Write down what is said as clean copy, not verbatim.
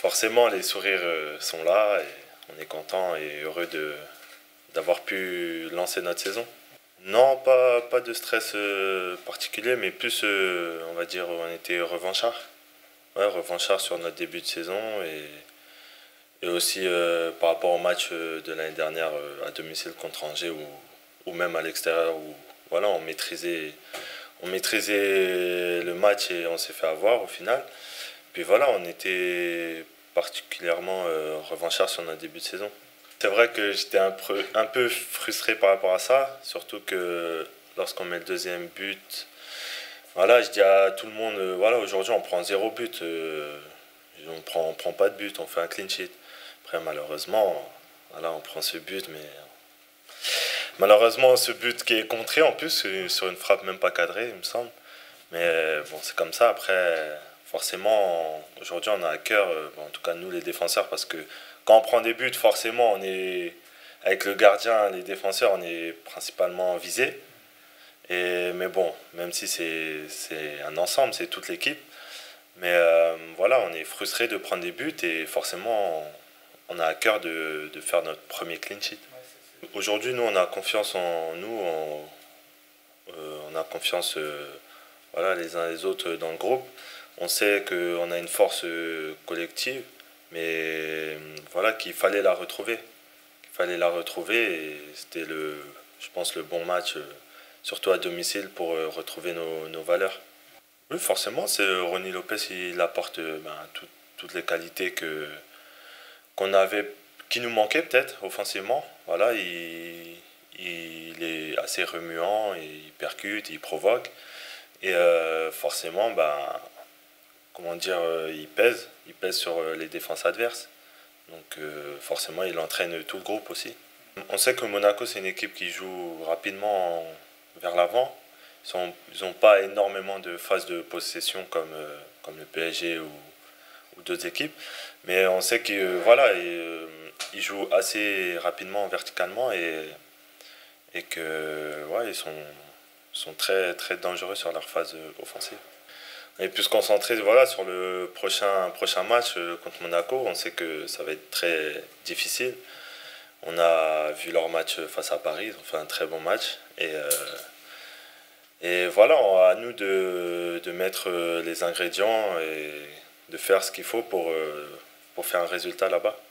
Forcément, les sourires sont là et on est content et heureux d'avoir pu lancer notre saison. Non, pas de stress particulier, mais plus, on va dire, on était revanchard. Ouais, revanchard sur notre début de saison et aussi par rapport au match de l'année dernière à domicile contre Angers ou même à l'extérieur où voilà, on maîtrisait le match et on s'est fait avoir au final. Puis voilà, on était particulièrement revanchard sur notre début de saison. C'est vrai que j'étais un peu frustré par rapport à ça, surtout que lorsqu'on met le deuxième but, voilà, je dis à tout le monde, voilà, aujourd'hui on prend 0 but, on prend pas de but, on fait un clean sheet. Après malheureusement, voilà, on prend ce but, mais malheureusement ce but qui est contré en plus sur une frappe même pas cadrée, il me semble. Mais bon, c'est comme ça. Après, forcément, aujourd'hui, on a à cœur, bon, en tout cas nous les défenseurs, parce que quand on prend des buts, forcément, on est avec le gardien, les défenseurs, on est principalement visés. Mais bon, même si c'est un ensemble, c'est toute l'équipe. Mais voilà, on est frustré de prendre des buts et forcément, on a à cœur de faire notre premier clean sheet. Aujourd'hui, nous, on a confiance en nous, on a confiance voilà, les uns les autres dans le groupe. On sait qu'on a une force collective, mais voilà, qu'il fallait la retrouver. Il fallait la retrouver et c'était je pense, le bon match, surtout à domicile, pour retrouver nos valeurs. Oui, forcément, c'est Ronny Lopez, il apporte toutes les qualités qu'on avait, qui nous manquaient peut-être offensivement. Voilà, il est assez remuant, il percute, il provoque. Et forcément, comment dire, il pèse sur les défenses adverses. Donc forcément, il entraîne tout le groupe aussi. On sait que Monaco, c'est une équipe qui joue rapidement vers l'avant. Ils n'ont pas énormément de phases de possession comme le PSG ou d'autres équipes. Mais on sait qu'ils voilà, ils jouent assez rapidement verticalement et que ouais, sont très, très dangereux sur leur phase offensive. Et puis se concentrer voilà, sur le prochain match contre Monaco, on sait que ça va être très difficile. On a vu leur match face à Paris, ils ont fait un très bon match. Et voilà, à nous de mettre les ingrédients et de faire ce qu'il faut pour faire un résultat là-bas.